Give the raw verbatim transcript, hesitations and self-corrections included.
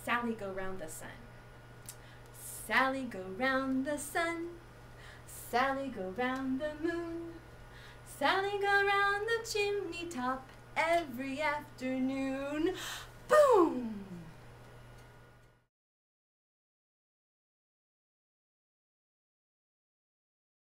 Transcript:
Sally go round the sun. Sally go round the sun. Sally go round the moon. Sally go round the chimney top every afternoon. Boom!